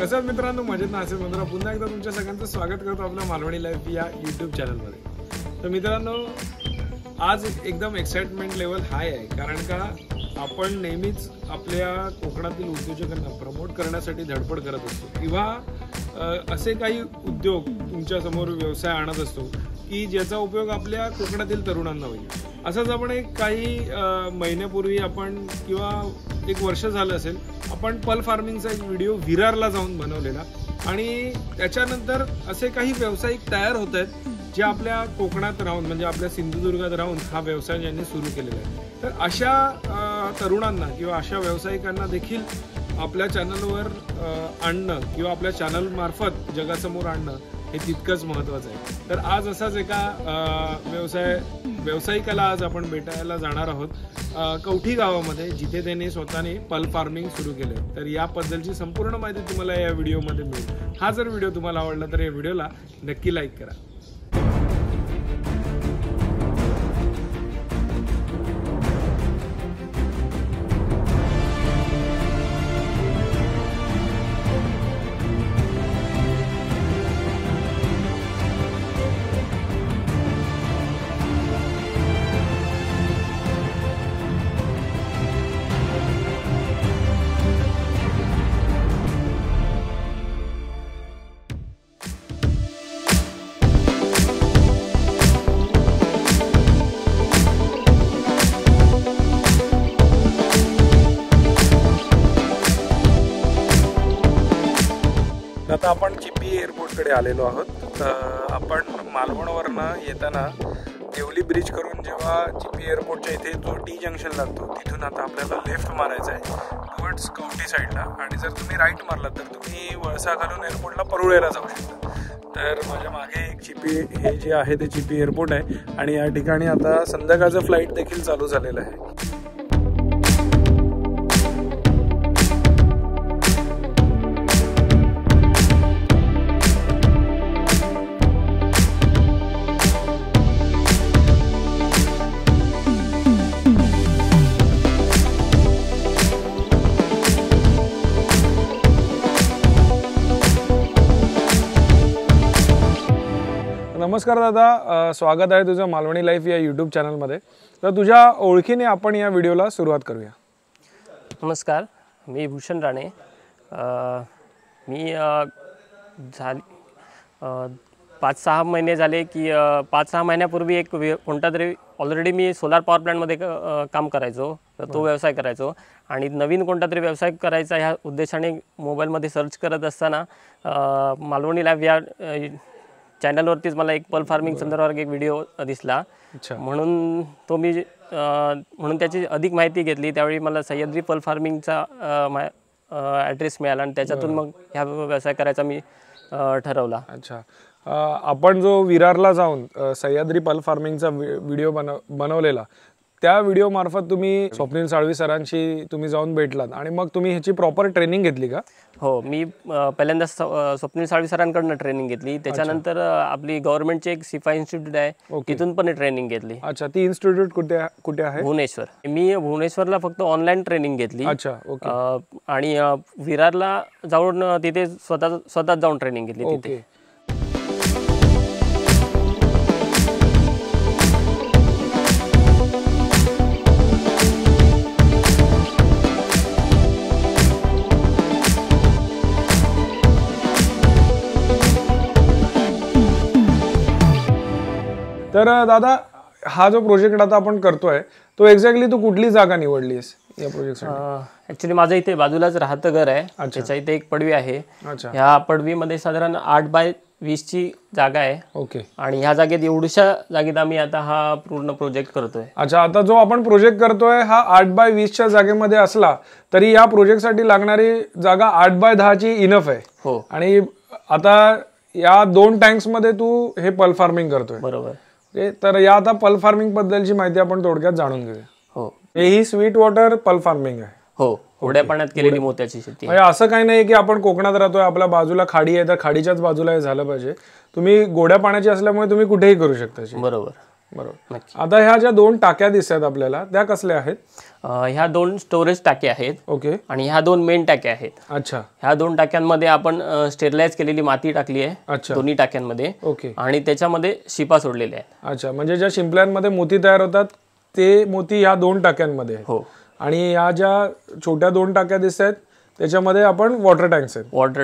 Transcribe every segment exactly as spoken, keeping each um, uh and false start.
कसं मित्रांनो, मजेत ना असेल मित्र पुन्हा एकदा तुमच्या सगळ्यांचं स्वागत करतो आपल्या मालवणी लाईफ या यूट्यूब चॅनलमध्ये। तर मित्रांनो, आज एकदम एक्साइटमेंट लेवल हाय आहे, कारण का आपण नेहमीच आपल्या कोकणातील उद्योजकांना प्रमोट करण्यासाठी धडपड करत असतो किंवा असे काही उद्योग तुमच्या समोर व्यवसाय आणत असतो की ज्याचा उपयोग आपल्या कोकणातील तरुणांना होईल। असंच आपण एक काही महिन्यापूर्वी आपण किंवा एक वर्ष झालं असेल आपण पल फार्मिंगचा एक व्हिडिओ विरारला जाऊन बनवलेला आणि त्याच्यानंतर असे काही व्यावसायिक तयार होत आहेत जे आपल्या कोकणात राहून म्हणजे आपल्या सिंधुदुर्गात राहून हा व्यवसाय ज्यांनी सुरू केलेला आहे। तर अशा तरुणांना किंवा अशा व्यावसायिकांना देखील आपल्या चॅनलवर आणणं किंवा आपल्या चॅनल मार्फत जगासमोर आणणं हे तितकंच महत्त्वाचं आहे। तर आज असाच एका व्यवसाय व्यावसायिकाला आज आपण भेटायला जाणार आहोत कवठी गावामध्ये, जिथे त्यांनी स्वतःने पल फार्मिंग सुरू केले। तर याबद्दलची संपूर्ण माहिती तुम्हाला या व्हिडिओमध्ये मिळेल। हा जर व्हिडिओ तुम्हाला आवडला तर या व्हिडिओला नक्की लाईक करा। आता आपण चिपी एअरपोर्टकडे आलेलो आहोत। आपण मालवणवरनं येताना देवली ब्रिज करून जेव्हा चिपी एअरपोर्टच्या इथे जो टी जंक्शन लागतो तिथून आता आपल्याला लेफ्ट मारायचं आहे टुवर्ड्स कवठी साईडला, आणि जर तुम्ही राईट मारलात तर तुम्ही वळसा घालून एअरपोर्टला परुळेला जाऊ शकता। तर माझ्या मागे एक चिपी हे जे आहे ते चिपी एअरपोर्ट आहे आणि या ठिकाणी आता संध्याकाळचं फ्लाईट देखील चालू झालेलं आहे। नमस्कार दादा, स्वागत आहे तुझं मालवणी लाईफ या यूट्यूब चॅनलमध्ये। तर तुझ्या ओळखीने आपण या व्हिडिओला सुरुवात करूया। नमस्कार, मी भूषण राणे। मी झाली पाच सहा महिने झाले की पाच सहा महिन्यापूर्वी एक कोणता तरी ऑलरेडी मी सोलार पॉवर प्लॅन्टमध्ये काम करायचो, तर तो व्यवसाय करायचो आणि नवीन कोणता तरी व्यवसाय करायचा ह्या उद्देशाने मोबाईलमध्ये सर्च करत असताना मालवणी लाईफ या चॅनलवरतीच मला एक पल फार्मिंग संदर्भात एक व्हिडिओ दिसला, म्हणून तो मी म्हणून त्याची अधिक माहिती घेतली। त्यावेळी मला सह्याद्री पल फार्मिंगचा ॲड्रेस मिळाला आणि त्याच्यातून मग ह्या व्यवसाय करायचा मी ठरवला। अच्छा, आपण जो विरारला जाऊन सह्याद्री पल फार्मिंगचा व्हिडिओ बनव बनवलेला त्या व्हिडिओ मार्फत तुम्ही स्वप्नील साळवी सरांशी तुम्ही जाऊन भेटलात आणि मग तुम्ही ह्याची प्रॉपर ट्रेनिंग घेतली का? हो, मी पहिल्यांदा स्वप्नील साळवी सरांकडून ट्रेनिंग घेतली, त्याच्यानंतर आपली गव्हर्नमेंटची एक सिपाई इन्स्टिट्यूट आहे तिथून पण ट्रेनिंग घेतली। अच्छा, ती इन्स्टिट्यूट कुठे कुठे आहे? भुवनेश्वर। मी भुवनेश्वरला फक्त ऑनलाईन ट्रेनिंग घेतली। अच्छा, ओके। आणि विरारला जाऊन तिथे स्वतः स्वतः जाऊन ट्रेनिंग घेतली तिथे। तर दादा, हा जो प्रोजेक्ट आता आपण करतोय तो एक्झॅक्टली तू कुठली जागा निवडलीस या प्रोजेक्टसाठी? ऍक्च्युली माझं इथे बाजूलाच राहतं घर आहे, त्याच्या इथे एक पडवी आहे। ह्या पडवीमध्ये साधारण आठ बाय वीस ची जागा आहे। ओके। आणि ह्या जागेत एवढ्याशा जागेत आम्ही आता हा पूर्ण प्रोजेक्ट करतोय। अच्छा, आता जो आपण प्रोजेक्ट करतोय हा आठ बाय वीसच्या जागेमध्ये असला तरी या प्रोजेक्टसाठी लागणारी जागा आठ बाय दहाची इनफ आहे। हो। आणि आता या दोन टँक्स मध्ये तू हे पल फार्मिंग करतोय, बरोबर? तर या आता पल फार्मिंग बद्दलची माहिती आपण थोडक्यात जाणून घेऊया। हो, ही स्वीट वॉटर पल फार्मिंग आहे। हो, गोड्या पाण्यात केलेली मोत्याची शेती। म्हणजे असं काही नाही की आपण कोकणात राहतोय, आपल्या बाजूला खाडी आहे तर खाडीच्याच बाजूला हे झालं पाहिजे। तुम्ही गोड्या पाण्याची असल्यामुळे तुम्ही कुठेही करू शकता। बरोबर। बरोबर. नक्की. आता ह्या ज्या दोन टाक्या दिसतात आपल्याला त्या कसल्या आहेत? अं, ह्या दोन स्टोरेज टाक्या आहेत ओके. आणि ह्या दोन मेन टाक्या आहेत. अच्छा ह्या दोन टाक्यांमध्ये आपण स्टेरिलाइज केलेली माती टाकली आहे अच्छा दोन्ही टाक्यांमध्ये ओके. आणि त्याच्यामध्ये शिपा सोडलेल्या आहेत. अच्छा, म्हणजे ज्या शिंपल्यांमध्ये मोती तयार होतात ते मोती ह्या दोन टाक्यांमध्ये आहेत. हो. आणि ह्या ज्या छोट्या दोन टाक्या दिसत आहेत त्याच्यामध्ये आपण वॉटर टँक्स आहेत. वॉटर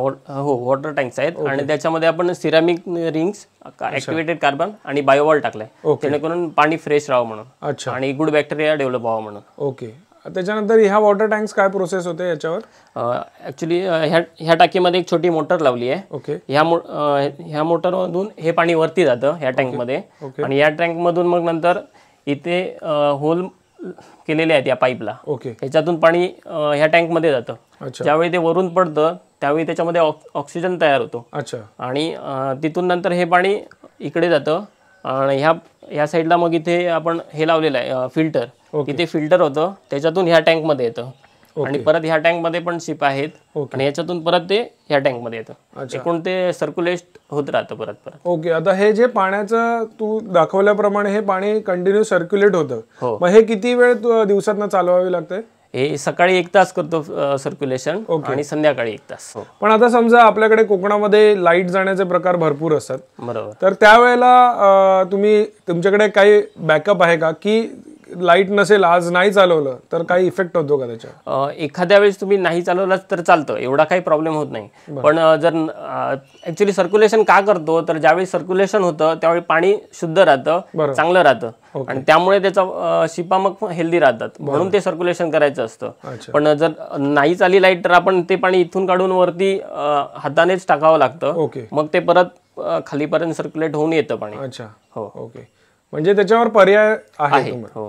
हो वॉटर टँक्स आहेत आणि त्याच्यामध्ये आपण सिरामिक रिंग्स, ऍक्टिव्हेटेड कार्बन आणि बायोवॉल टाकलाय जेणेकरून पाणी फ्रेश राहावं म्हणून अच्छा आणि गुड बॅक्टेरिया डेव्हलप व्हावं म्हणून. ओके. त्याच्यानंतर ह्या वॉटर टँक्स काय प्रोसेस होते याच्यावर? ऍक्च्युली ह्या ह्या टाकीमध्ये एक छोटी मोटर लावली आहे. ओके. ह्या मो ह्या मोटरमधून हे पाणी वरती जातं ह्या टँकमध्ये आणि या टँकमधून मग नंतर इथे होल केलेले आहेत या पाईपला. ओके. ह्याच्यातून पाणी ह्या टँकमध्ये जातं. अच्छा. ज्यावेळी ते वरून पडतं त्यावेळी त्याच्यामध्ये ऑक्सिजन तयार होतो. अच्छा. आणि तिथून नंतर हे पाणी इकडे जातं आणि ह्या ह्या साईडला मग इथे आपण हे लावलेलं आहे फिल्टर. इथे फिल्टर होतं त्याच्यातून ह्या टँकमध्ये येतं आणि परत ह्या टँकमध्ये पण शिप आहेत आणि ह्याच्यातून परत ते ह्या टँकमध्ये येतं. एकूण ते सर्क्युलेट होत राहतं परत परत. ओके. आता हे जे पाण्याचं तू दाखवल्याप्रमाणे हे पाणी कंटिन्यू सर्क्युलेट होतं, मग हे किती वेळ दिवसातनं चालवावी लागते? हे सकाळी एक तास करतो सर्क्युलेशन आणि संध्याकाळी एक तास. पण आता समजा आपल्याकडे कोकणामध्ये लाईट जाण्याचे प्रकार भरपूर असतात, बरोबर, तर त्यावेळेला तुम्ही तुमच्याकडे काही बॅकअप आहे का की लाईट नसेल आज नाही चालवलं तर काही इफेक्ट होतो का त्याच्यावर? एखाद्या वेळेस तुम्ही नाही चालवलं तर चालतं, एवढा काही प्रॉब्लेम होत नाही. पण जर ऍक्च्युली सर्क्युलेशन का करतो तर ज्यावेळी सर्क्युलेशन होतं त्यावेळी पाणी शुद्ध राहतं, चांगलं राहतं आणि त्यामुळे त्याचा शिपा मग हेल्दी राहतात म्हणून ते सर्क्युलेशन करायचं असतं. पण जर नाही चाली लाईट तर आपण ते पाणी इथून काढून वरती हातानेच टाकावं लागतं. मग ते परत खालीपर्यंत सर्क्युलेट होऊन येतं पाणी. अच्छा. हो. ओके. म्हणजे त्याच्यावर पर्याय आहे. हो.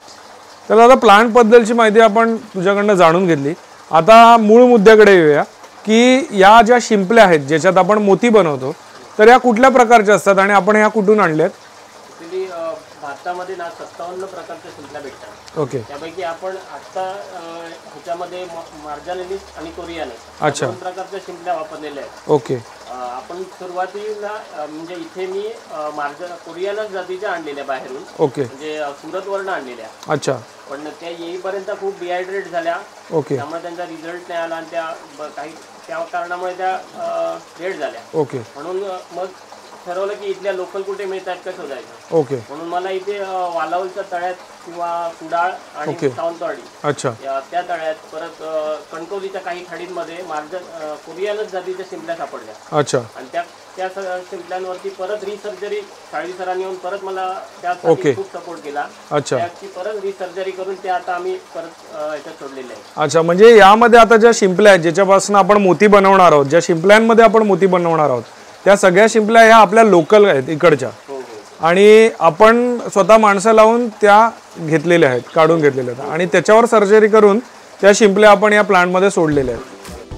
तर आता प्लांट बद्दलची माहिती आपण तुझ्याकडनं जाणून घेतली. आता मूळ मुद्द्याकडे येऊया की या ज्या शिंपल्या आहेत ज्याच्यात आपण मोती बनवतो तर या कुठल्या प्रकारच्या असतात आणि आपण ह्या कुठून आणल्यात? भारतामध्ये ना सत्तावन्न प्रकारच्या शिंपल्या भेटतात. ओके. त्यापैकी आपण आता ह्याच्यामध्ये मार्जानेलिस आणि कोरियानस अच्छा दोन प्रकारच्या शिंपल्या वापरलेल्या आहेत. ओके. आपण सुरुवातीला म्हणजे इथे मी मार्जा कोरियानस जातीच्या आणलेल्या बाहेरून. ओके. म्हणजे सुरत वरून आणलेल्या. अच्छा. पण त्या येईपर्यंत खूप डिहायड्रेट झाल्या. ओके. त्यामुळे त्यांचा रिझल्ट नाही आला आणि त्या काही त्या कारणामुळे त्या डेड झाल्या. ओके. म्हणून मग ठरवलं की इथल्या लोकल कुठे मिळतात का शोधायचं. ओके. म्हणून मला इथे वालावलच्या तळ्यात किंवा कुडाळ आणि सावंतवाडी अच्छा त्या तळ्यात परत कणकवलीच्या काही खाडींमध्ये मार्ज कोरियानस जातीच्या शिंपल्या सापडल्या. अच्छा. आणि त्या त्या शिंपल्यांवरती परत रिसर्जरी साळवी सरांनी येऊन परत मला त्यासाठी खूप सपोर्ट केला. अच्छा. त्याची परत रिसर्जरी करून ते आता आम्ही परत याच्यात सोडलेले आहे. अच्छा, म्हणजे यामध्ये आता ज्या शिंपल्या आहेत ज्याच्यापासून आपण मोती बनवणार आहोत, ज्या शिंपल्यांमध्ये आपण मोती बनवणार आहोत त्या सगळ्या शिंपल्या ह्या आपल्या लोकल आहेत इकडच्या आणि आपण स्वतः माणसं लावून त्या घेतलेल्या आहेत, काढून घेतलेल्या आहेत आणि त्याच्यावर सर्जरी करून त्या शिंपल्या आपण या प्लांटमध्ये सोडलेल्या आहेत.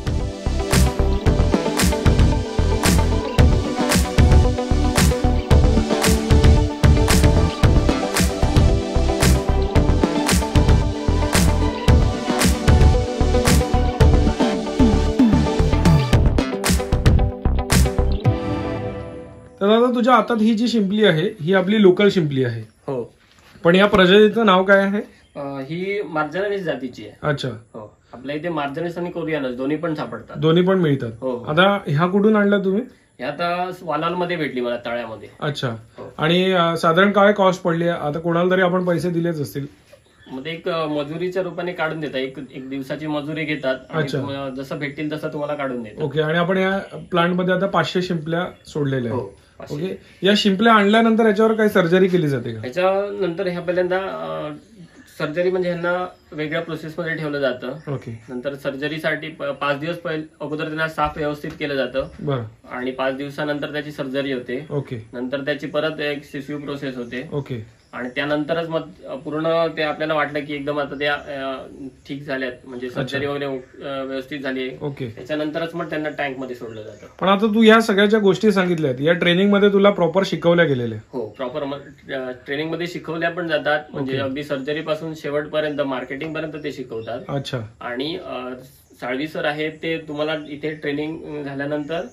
तर आता तुझ्या हातात ही जी शिंपली आहे ही आपली लोकल शिंपली आहे. हो. पण या प्रजातीचं नाव काय आहे? ही मार्जानेलिस जातीची आहे. अच्छा. हो. आपल्या इथे मार्जानेलिस आणि कोरियानस दोन्ही पण सापडतात. दोन्ही पण मिळतात. हो. आता ह्या कुठून आणल्या तुम्ही? ह्या आता वालाल मध्ये भेटली मला तळ्यामध्ये. अच्छा. आणि साधारण काय कॉस्ट पडली? आता कोणाला तरी आपण पैसे दिलेच असतील. मध्ये एक मजुरीच्या रूपाने काढून देतात, एक एक दिवसाची मजुरी घेतात आणि जसं भेटतील तसं तुम्हाला काढून देतात. ओके. आणि आपण या प्लांट मध्ये आता पाचशे शिंपल्या सोडलेल्या आहेत. ओके. या शिंपल्या आणल्यानंतर याच्यावर काही सर्जरी केली जाते का? याच्यानंतर ह्या पहिल्यांदा सर्जरी म्हणजे ह्यांना वेगळ्या प्रोसेसमध्ये ठेवलं जातं. ओके. नंतर सर्जरीसाठी पाच दिवस पहिले अगोदर त्यांना साफ व्यवस्थित केलं जातं. बरं. आणि पाच दिवसानंतर त्याची सर्जरी होते. ओके. नंतर त्याची परत एक सीसीयू प्रोसेस होते. ओके. आणि त्यानंतरच मग पूर्ण ते आपल्याला वाटलं की एकदम आता त्या ठीक झाल्यात, म्हणजे सर्जरी वगैरे व्यवस्थित झाली. ओके. त्याच्यानंतरच मग त्यांना टँक मध्ये सोडलं जातं. पण आता तू या सगळ्या ज्या गोष्टी सांगितल्यात या ट्रेनिंग मध्ये तुला प्रॉपर शिकवल्या गेलेल्या? हो, प्रॉपर ट्रेनिंग मध्ये शिकवल्या पण जातात. म्हणजे अगदी सर्जरी पासून शेवटपर्यंत मार्केटिंग पर्यंत ते शिकवतात. अच्छा. आणि साळवी सर आहेत ते तुम्हाला इथे ट्रेनिंग झाल्यानंतर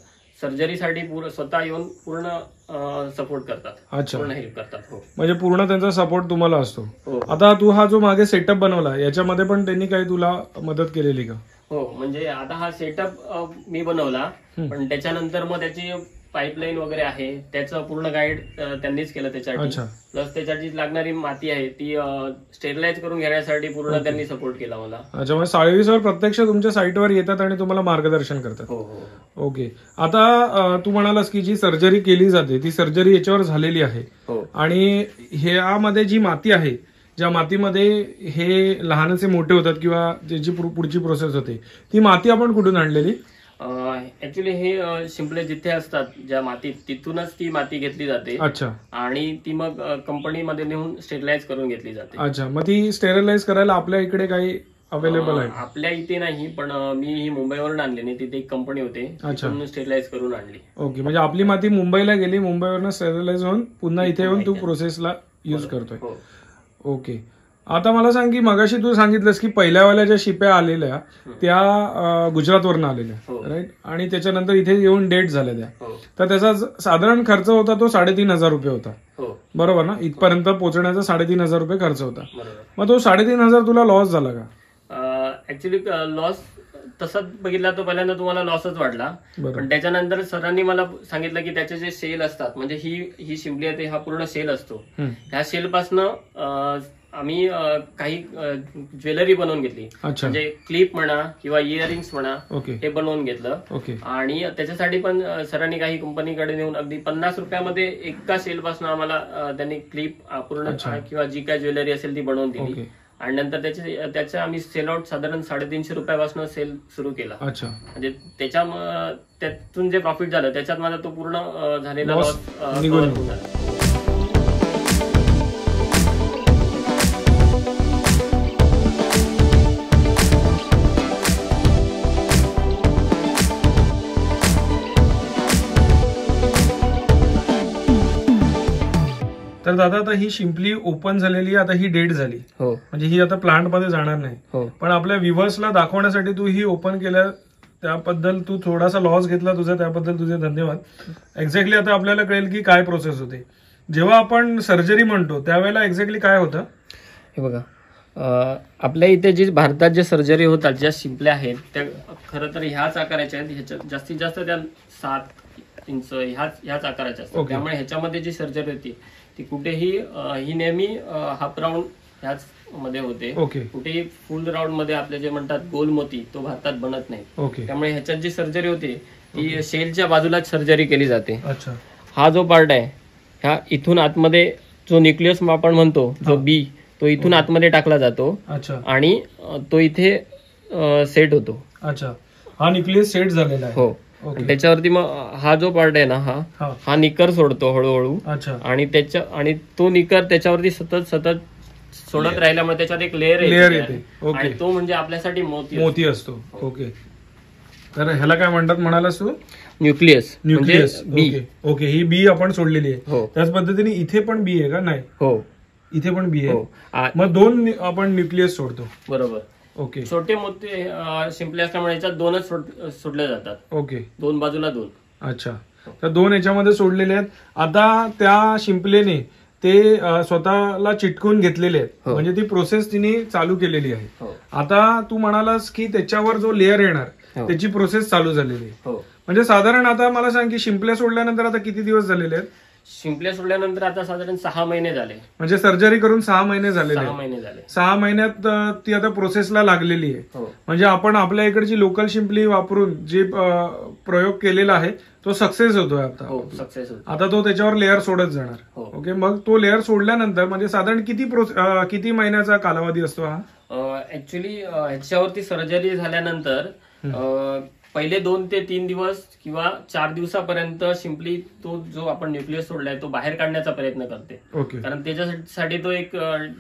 सर्जरीसाठी पूर्ण स्वतः येऊन पूर्ण सपोर्ट करतात, अच्छा. पूर्ण हेल्प करतात. हो, म्हणजे पूर्ण त्यांचा सपोर्ट तुम्हाला असतो. हो. आता तू हा जो मागे सेटअप बनवला याच्यामध्ये पण त्यांनी काही तुला मदत केलेली का? हो, म्हणजे आता हा सेटअप मी बनवला, पण त्याच्यानंतर मग त्याची पाईपलाईन वगैरे आहे त्याचं पूर्ण गाईड त्यांनीच केलं त्याच्यासाठी. अच्छा. प्लस त्याच्याची लागणारी माती आहे ती स्टेरिलाइज करून घेण्यासाठी पूर्ण त्यांनी सपोर्ट केला मला. अच्छा, म्हणजे साळवी सर प्रत्यक्ष तुमच्या साईटवर येतात आणि तुम्हाला मार्गदर्शन करतात. हो हो. ओके. आता अ, तू म्हणालास की जी सर्जरी केली जाते ती सर्जरी याच्यावर झालेली आहे. हो. आणि ह्यामध्ये जी माती आहे, ज्या मातीमध्ये हे लहानसे मोठे होतात किंवा ज्याची पुढ- पुढची प्रोसेस होते, ती माती आपण कुठून आणलेली? ऍक्च्युली हे शिंपले जिथे असतात ज्या मातीत, तिथूनच ती माती घेतली जाते. अच्छा. आणि ती मग कंपनीमध्ये नेऊन स्टेरिलाइज करून घेतली जाते. अच्छा, मग ती स्टेरिलाइज करायला आपल्या इकडे काही अवेलेबल आहे? आपल्या इथे नाही, पण मी ही मुंबईवरून आणली नाही, तिथे एक कंपनी होते, तिथून स्टेरिलाइज करून आणली. ओके, म्हणजे आपली माती मुंबईला गेली, मुंबईवरून स्टेरिलाइज होऊन पुन्हा इथे येऊन तू प्रोसेसला युज करतोय. ओके. आता मला सांग की मगाशी तू सांगितलंस की पहिल्यावाल्या ज्या शिप्या आलेल्या त्या गुजरातवरून आलेल्या, राईट, आणि त्याच्यानंतर इथे येऊन डेट झाल्या त्या, तर त्याचा साधारण खर्च होता तो साडेतीन हजार रुपये होता, बरोबर ना? इथपर्यंत पोहोचण्याचा साडेतीन हजार रुपये खर्च होता. मग तो साडेतीन हजार तुला लॉस झाला का? ऍक्च्युली लॉस तसंच बघितला तो पहिल्यांदा तुम्हाला लॉसच वाटला, पण त्याच्यानंतर सरांनी मला सांगितलं की त्याचे जे सेल असतात, म्हणजे ही ही शिंपली आहे हा पूर्ण सेल असतो, ह्या सेल पासनं आम्ही काही ज्वेलरी बनवून घेतली, म्हणजे क्लिप म्हणा किंवा इयरिंग्स म्हणा, हे बनवून घेतलं. आणि त्याच्यासाठी पण सरांनी काही कंपनीकडे नेऊन अगदी पन्नास रुपयामध्ये एका सेल पासून आम्हाला त्यांनी क्लिप पूर्ण किंवा जी काय ज्वेलरी असेल ती बनवून दिली. आणि नंतर त्याचे त्याचं आम्ही सेल आउट साधारण साडेतीनशे रुपयापासून सेल सुरू केला. अच्छा. म्हणजे त्याच्या त्यातून जे प्रॉफिट झालं त्याच्यात माझा तो पूर्ण झालेला लॉस निघून झाला. तर दादा आता ही शिंपली ओपन झालेली, आता ही डेट झाली, हो, म्हणजे ही आता प्लांट मध्ये जाणार नाही, हो, पण आपल्या व्ह्युअर्सला दाखवण्यासाठी तू ही ओपन केल्या, त्याबद्दल तू थोडासा लॉस घेतला तुझा, त्याबद्दल तुझे धन्यवाद. एक्झॅक्टली आता आपल्याला कळेल की काय प्रोसेस होते. जेव्हा आपण सर्जरी म्हणतो त्यावेळेला एक्झॅक्टली काय होतं? हे बघा, आपल्या इथे जी भारतात जे सर्जरी होतात ज्या शिंपल्या आहेत त्या खरं तर ह्याच आकाराच्या आहेत, ह्याच्यात जास्तीत जास्त त्या सात इंच ह्याच ह्याच आकाराच्या असतात. त्यामुळे ह्याच्यामध्ये जी सर्जरी होती ती कुठेही ही नेहमी हाफ राऊंड ह्याच मध्ये होते, कुठेही फुल राऊंड मध्ये आपले जे म्हणतात गोल मोती तो भारतात बनत नाही. त्यामुळे ह्याच्यात जी सर्जरी होते ती शेलच्या बाजूलाच सर्जरी केली जाते. हा जो पार्ट आहे ह्या इथून आतमध्ये जो न्यूक्लियस आपण म्हणतो, जो बी, तो इथून आतमध्ये टाकला जातो आणि तो इथे सेट होतो. अच्छा, हा न्यूक्लियस सेट झालेला आहे. हो. त्याच्यावरती मग हा जो पार्ट आहे ना, हा हा निकर सोडतो हळूहळू. आणि त्याच्या आणि तो निकर त्याच्यावरती सतत सतत सोडत राहिल्यामुळे त्याच्यावर एक लेअर येते, आणि तो म्हणजे आपल्यासाठी मोती मोती असतो. ओके. तर ह्याला काय म्हणतात म्हणालास तू? न्यूक्लियस. न्यूक्लियस. बी. ओके, ही बी आपण सोडलेली आहे. त्याच पद्धतीने इथे पण बी आहे का? नाही. हो, इथे पण बी आहे. मग दोन आपण न्यूक्लियस सोडतो, बरोबर. ओके. छोटे मोठे शिंपले असल्यामुळे याच्यात दोनच सोडले जातात. ओके, दोन बाजूला दोन. अच्छा, तर दोन याच्यामध्ये सोडलेले आहेत. आता त्या शिंपलेने ते स्वतःला चिटकून घेतलेले आहेत, म्हणजे ती प्रोसेस तिने चालू केलेली आहे. आता तू म्हणालास की त्याच्यावर जो लेअर येणार त्याची प्रोसेस चालू झालेली आहे. म्हणजे साधारण आता मला सांग की शिंपल्या सोडल्यानंतर आता किती दिवस झालेले आहेत? शिंपल्या सोडल्यानंतर आता साधारण सहा महिने झाले. म्हणजे सर्जरी करून सहा महिने झालेले. सहा महिने झाले. सहा महिन्यात ती आता प्रोसेसला लागलेली आहे. म्हणजे आपण आपल्या इकडची लोकल शिंपली वापरून जे प्रयोग केलेला आहे तो सक्सेस होतोय आता. सक्सेस होतो. आता तो त्याच्यावर लेअर सोडत जाणार. ओके, मग तो लेअर सोडल्यानंतर म्हणजे साधारण किती किती महिन्याचा कालावधी असतो हा? ऍक्च्युली ह्याच्यावरती सर्जरी झाल्यानंतर पहिले दोन ते तीन दिवस किंवा चार दिवसापर्यंत शिंपली तो जो आपण न्यूक्लियस सोडलाय तो बाहेर काढण्याचा प्रयत्न करते. कारण त्याच्यासाठी तो एक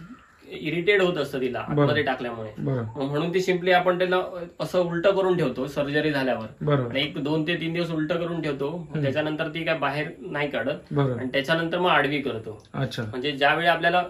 इरिटेट होत असतं तिला आतमध्ये टाकल्यामुळे, म्हणून ती शिंपली आपण त्याला असं उलट करून ठेवतो सर्जरी झाल्यावर. एक दोन ते तीन दिवस उलट करून ठेवतो, त्याच्यानंतर ती काय बाहेर नाही काढत आणि त्याच्यानंतर मग आडवी करतो. म्हणजे ज्यावेळी आपल्याला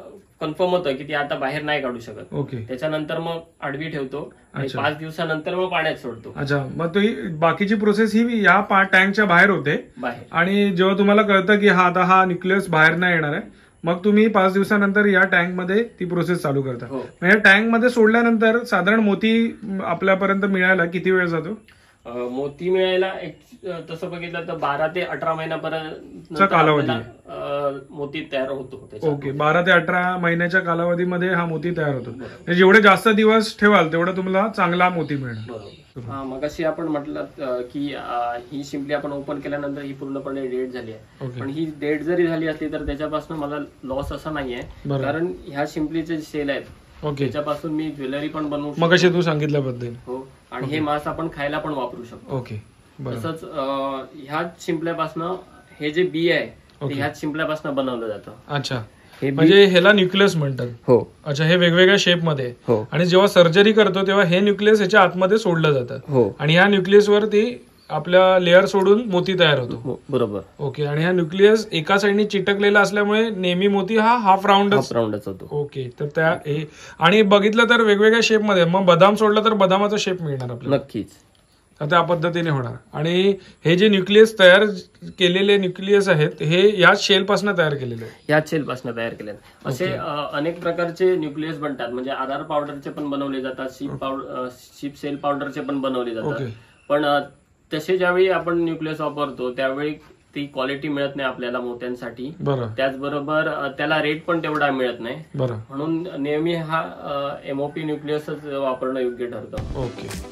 कन्फर्म होतं की ती आता बाहेर नाही काढू शकत. ओके. त्याच्यानंतर मग आडवी ठेवतो आणि पाच दिवसानंतर मग पाण्यात सोडतो. अच्छा, मग ती बाकीची प्रोसेस ही या टँकच्या बाहेर होते बाहेर. आणि जेव्हा तुम्हाला कळतं की हा आता हा न्यूक्लियस बाहेर नाही येणार आहे, मग तुम्ही पाच दिवसानंतर या टँक मध्ये ती प्रोसेस चालू करता. या टँक मध्ये सोडल्यानंतर साधारण मोती आपल्यापर्यंत मिळायला किती वेळ जातो? मोती मिळायला एक तसं बघितलं तर बारा ते अठरा महिन्यापर्यंत कालावधी मोती तयार होतो. ओके, बारा ते अठरा महिन्याच्या कालावधीमध्ये हा मोती तयार होतो. जेवढे जास्त दिवस ठेवाल तेवढं तुम्हाला चांगला मोती मिळणार. हा, मग अशी आपण म्हटलं की ही शिंपली आपण ओपन केल्यानंतर ही पूर्णपणे डेड झाली आहे. पण ही डेड जरी झाली असली तर त्याच्यापासून मला लॉस असा नाहीये, कारण ह्या शिंपलीचे सेल आहेत त्याच्यापासून मी ज्वेलरी पण बनवू शकतो. मग अशी तू सांगितल्याबद्दल. हो, आणि हे मांस आपण खायला पण वापरू शकतो. ओके. तसंच ह्याच शिंपल्यापासून हे जे बी आहे ते ह्याच शिंपल्यापासून बनवलं जातं. अच्छा, म्हणजे ह्याला न्यूक्लियस म्हणतात. हो. अच्छा, हे वेगवेगळ्या शेप मध्ये. हो. आणि जेव्हा सर्जरी करतो तेव्हा हे न्यूक्लियस ह्याच्या आतमध्ये सोडलं जातं. हो. आणि ह्या न्यूक्लियस वरती आपल्या लेअर सोडून मोती तयार होतो. बरोबर. ओके. आणि हा न्यूक्लियस एका साईडने चिटकलेला असल्यामुळे नेहमी मोती हा हाफ राऊंडच राऊंडच होतो. ओके. तर त्या आणि बघितलं तर वेगवेगळ्या शेप मध्ये, मग बदाम सोडलं तर बदामाचा शेप मिळणार आपल्याला. नक्कीच. त्या पद्धतीने होणार. आणि हे जे न्यूक्लियस तयार केलेले न्यूक्लियस आहेत हे याच शेल पासून तयार केलेले आहेत. याच शेल पासून तयार केले. असे अनेक प्रकारचे न्यूक्लियस बनतात. म्हणजे आधार पावडरचे पण बनवले जातात, शीप पावडर शीप सेल पावडरचे पण बनवले जातात. पण तसे ज्यावेळी आपण न्यूक्लियस वापरतो त्यावेळी ती क्वालिटी मिळत नाही आपल्याला मोत्यांसाठी. त्याचबरोबर त्याला रेट पण तेवढा मिळत नाही. म्हणून नेहमी हा एमओपी न्यूक्लियसच वापरणं योग्य ठरतं. ओके.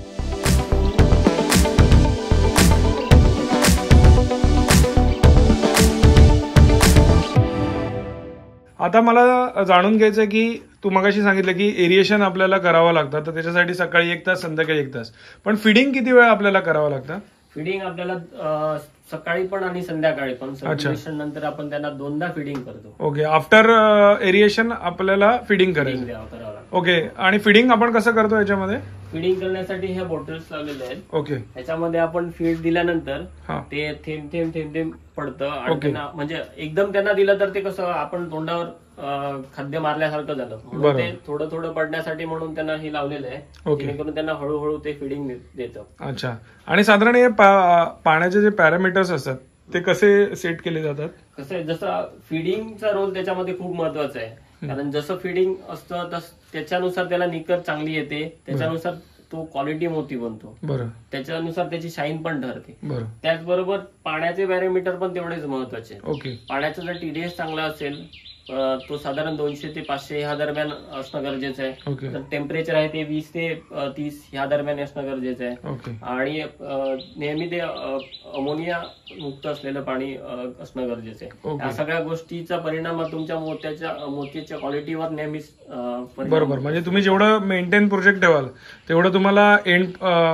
आता मला जाणून घ्यायचं की तू मगाशी सांगितलं की एरिएशन आपल्याला करावं लागतं, तर त्याच्यासाठी सकाळी एक तास संध्याकाळी एक तास. पण फिडिंग किती वेळा आपल्याला करावं लागतं? फिडिंग आपल्याला सकाळी पण आणि संध्याकाळी पण. सर्क्युलेशन नंतर आपण त्यांना दोनदा फिडिंग करतो. ओके. आफ्टर एरिएशन आपल्याला फिडिंग करायचं. ओके. आणि फिडिंग आपण कसं करतो याच्यामध्ये? फिडिंग करण्यासाठी ह्या बॉटल्स लावलेल्या आहेत. ओके. ह्याच्यामध्ये आपण फीड दिल्यानंतर ते थेंब थेंब थेंब थेंब पडतं. आणि त्यांना म्हणजे एकदम त्यांना दिलं तर ते कसं आपण तोंडावर खाद्य मारल्यासारखं झालं. ते थोडं थोडं पडण्यासाठी म्हणून त्यांना हे लावलेलं आहे, जेणेकरून त्यांना हळूहळू ते फिडिंग देतं. अच्छा. आणि साधारण हे पाण्याचे जे पॅरामीटर्स असतात ते कसे सेट केले जातात? कसं आहे, जसं फिडिंगचा रोल त्याच्यामध्ये खूप महत्वाचा आहे. कारण जसं फिडिंग असतं तसं त्याच्यानुसार त्याला निकर चांगली येते, त्याच्यानुसार तो क्वालिटी मोती बनतो. बरं. त्याच्यानुसार त्याची शाईन पण ठरते. बरं. त्याचबरोबर पाण्याचे पॅरामीटर पण तेवढेच महत्वाचे. ओके. पाण्याचा जर टीडीएस चांगला असेल तो साधारण दोनशे ते पाचशे ह्या दरम्यान असणं गरजेचं आहे. तर टेम्परेचर आहे ते वीस ते तीस ह्या दरम्यान असणं गरजेचं आहे. आणि नेहमी ते अमोनिया मुक्त असलेलं पाणी असणं गरजेचं आहे. या सगळ्या गोष्टीचा परिणाम तुमच्या मोत्याच्या मोत्याच्या क्वालिटीवर नेहमीच. बरोबर. म्हणजे तुम्ही जेवढं मेंटेन प्रोजेक्ट ठेवाल तेवढं तुम्हाला एंड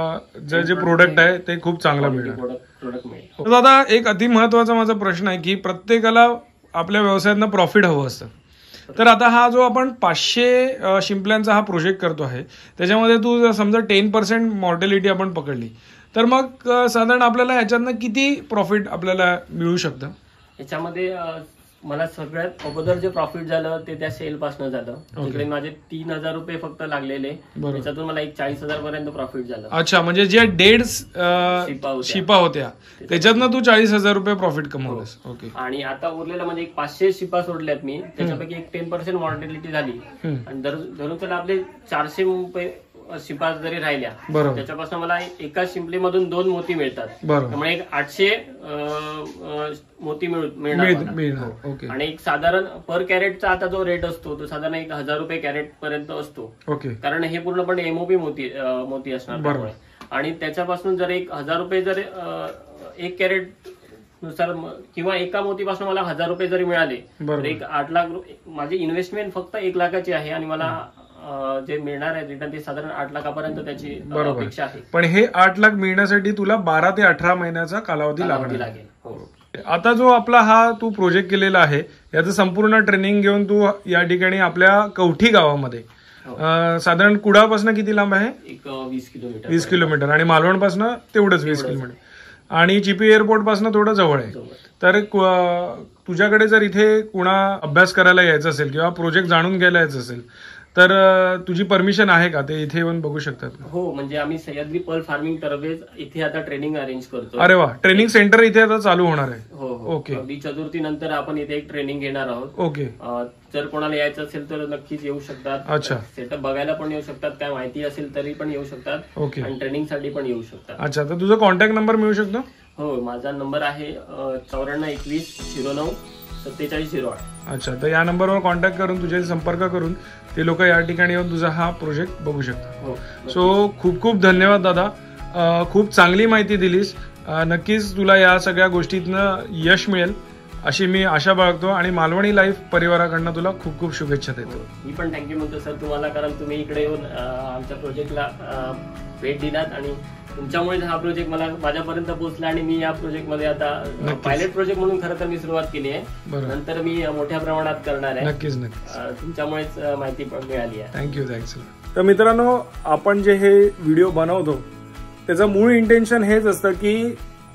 जे प्रोडक्ट आहे ते खूप चांगलं मिळेल. प्रोडक्ट मिळेल. दादा, एक अति महत्वाचा माझा प्रश्न आहे की प्रत्येकाला आपल्या व्यवसायातनं प्रॉफिट हवं असतं. तर आता हा जो आपण पाचशे शिंपल्यांचा हा प्रोजेक्ट करतो आहे त्याच्यामध्ये तू समजा टेन पर्सेंट मॉर्टॅलिटी आपण पकडली तर मग साधारण आपल्याला याच्यातनं किती प्रॉफिट आपल्याला मिळू शकतं? याच्यामध्ये मला सगळ्यात अगोदर जे प्रॉफिट झालं ते त्या सेल पासून झालं. तिकडे माझे तीन हजार रुपये फक्त लागलेले, त्याच्यातून मला एक चाळीस हजार पर्यंत प्रॉफिट झालं. अच्छा. म्हणजे ज्या डेड शिपा होत्या त्याच्यातनं तू चाळीस हजार रुपये प्रॉफिट कमवलंस. ओके. आणि आता उरलेलं म्हणजे एक पाचशे शिपा सोडल्यात मी, त्याच्यापैकी एक टेन पर्सेंट मॉर्टॅलिटी झाली. आणि धरून चला आपले चारशे रुपये शिपा जरी राहिल्या त्याच्यापासून मला एका शिंपलीमधून दोन मोती मिळतात. त्यामुळे एक आठशे मोती मिळणार. आणि एक साधारण पर कॅरेटचा आता जो रेट असतो तो साधारण एक हजार रुपये कॅरेट पर्यंत असतो. कारण हे पूर्णपणे एमओपी मोती मोती असणार. आणि त्याच्यापासून जर एक हजार रुपये जर एक कॅरेट नुसार किंवा एका मोतीपासून मला हजार रुपये जरी मिळाले तर एक आठ लाख माझी इन्व्हेस्टमेंट फक्त एक लाखाची आहे आणि मला जे मिळणार आहे रिटर्न ते साधारण आठ लाखापर्यंत त्याची अपेक्षा आहे. पण हे आठ लाख मिळण्यासाठी तुला बारा ते अठरा महिन्याचा कालावधी लागेल. आता जो आपला हा तू प्रोजेक्ट केलेला आहे याचं संपूर्ण ट्रेनिंग घेऊन तू या ठिकाणी आपल्या कवठी गावामध्ये साधारण कुडापासून किती लांब आहे? एक वीस किलोमीटर. वीस किलोमीटर. आणि मालवणपासून तेवढंच वीस किलोमीटर. आणि चिपी एअरपोर्ट पासून थोडं जवळ आहे. तर तुझ्याकडे जर इथे कुणा अभ्यास करायला यायचं असेल किंवा प्रोजेक्ट जाणून घ्यायला यायचं असेल तर तुझी परमिशन आहे का? ते इथे येऊन बघू शकतात. हो, म्हणजे आम्ही सह्याद्री पर्ल फार्मिंग तर्फे इथे आता ट्रेनिंग अरेंज करतो. अरे वा, ट्रेनिंग सेंटर इथे आता चालू होणार आहे. हो हो, ओके. अगदी चतुर्थी नंतर आपण इथे एक ट्रेनिंग घेणार आहोत. ओके. जर कोणाला यायचं असेल तर नक्कीच येऊ शकतात. अच्छा. सेटअप बघायला पण येऊ शकतात, काय माहिती असेल तरी पण येऊ शकतात. ओके. आणि ट्रेनिंग साठी पण येऊ शकतात. अच्छा, तर तुझा कॉन्टॅक्ट नंबर मिळू शकतो? हो, माझा नंबर आहे चौऱ्याण्णव एकवीस झिरो नऊ सत्तेचाळीस झिरो आठ. अच्छा, तर या नंबरवर कॉन्टॅक्ट करून तुझ्याशी संपर्क करून ते लोक या ठिकाणी येऊन तुझा हा प्रोजेक्ट बघू शकतात. हो. सो खूप खूप धन्यवाद दादा, खूप चांगली माहिती दिलीस. नक्कीच तुला या सगळ्या गोष्टीतनं यश मिळेल अशी मी आशा बाळगतो आणि मालवणी लाईफ परिवाराकडनं तुला खूप खूप शुभेच्छा देतो. मी पण थँक्यू म्हणतो सर तुम्हाला, कारण तुम्ही इकडे येऊन आमच्या प्रोजेक्टला भेट दिलात आणि तुमच्यामुळे हा प्रोजेक्ट मला माझ्यापर्यंत पोहोचला आणि मी या प्रोजेक्ट मध्ये आता पायलट प्रोजेक्ट म्हणून खरं तर मी सुरुवात केली आहे. नंतर मी मोठ्या प्रमाणात करणार आहे. नक्कीच नक्कीच तुमच्यामुळेच माहिती पण मिळाली आहे. Thank you thanks. तर मित्रांनो, आपण जे हे व्हिडिओ बनवतो त्याचं मूळ इंटेन्शन हेच असतं की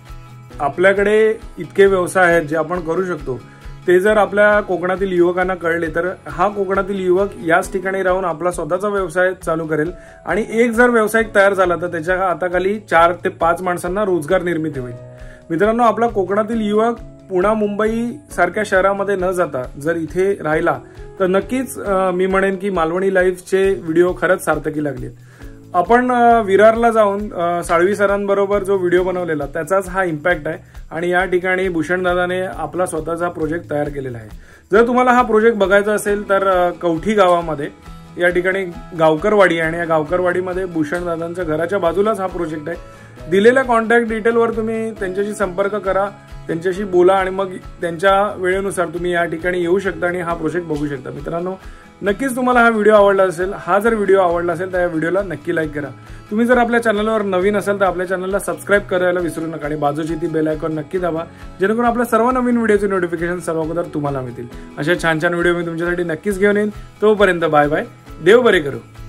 आपल्याकडे इतके व्यवसाय आहेत जे आपण करू शकतो, ते जर आपल्या कोकणातील युवकांना कळले तर हा कोकणातील युवक याच ठिकाणी राहून आपला स्वतःचा व्यवसाय चालू करेल आणि एक जर व्यावसायिक तयार झाला तर त्याच्या हाताखाली चार ते पाच माणसांना रोजगार निर्मिती होईल. मित्रांनो, आपला कोकणातील युवक पुणा मुंबई सारख्या शहरामध्ये न जाता जर इथे राहिला तर नक्कीच मी म्हणेन की मालवणी लाईफचे व्हिडिओ खरंच सार्थकी लागले. आपण विरारला जाऊन साळवी सरांबरोबर जो व्हिडिओ बनवलेला त्याचाच हा इम्पॅक्ट आहे आणि या ठिकाणी भूषणदादाने आपला स्वतःचा प्रोजेक्ट तयार केलेला आहे. जर तुम्हाला हा प्रोजेक्ट बघायचा असेल तर कवठी गावामध्ये या ठिकाणी गावकरवाडी आहे आणि या गावकरवाडीमध्ये भूषणदादांच्या घराच्या बाजूलाच हा प्रोजेक्ट आहे. दिलेल्या कॉन्टॅक्ट डिटेलवर तुम्ही त्यांच्याशी संपर्क करा, त्यांच्याशी बोला आणि मग त्यांच्या वेळेनुसार तुम्ही या ठिकाणी येऊ शकता आणि हा प्रोजेक्ट बघू शकता. मित्रांनो, नक्कीच तुम्हाला हा व्हिडिओ आवडला असेल. हा जर व्हिडिओ आवडला असेल तर या व्हिडिओला नक्की लाईक करा. तुम्ही जर आपल्या चॅनलवर नवीन असाल तर आपल्या चॅनलला सबस्क्राईब करायला विसरू नका आणि बाजूची ती बेल आयकॉन नक्की दाबा, जेणेकरून आपल्या सर्व नवीन व्हिडिओचे नोटिफिकेशन सर्व अगोदर तुम्हाला मिळतील. अशा छान छान व्हिडिओ मी तुमच्यासाठी नक्कीच घेऊन येईन. तोपर्यंत बाय बाय, देव बरे करू.